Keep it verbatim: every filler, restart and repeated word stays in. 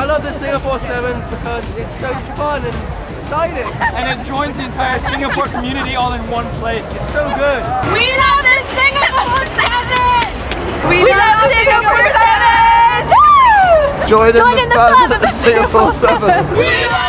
I love the Singapore Sevens because it's so fun and exciting. And it joins the entire Singapore community all in one place. It's so good. We love the Singapore Sevens! We, we love, love Singapore Sevens! Woo! Join, Join in the, in the fun fun of the Singapore Sevens!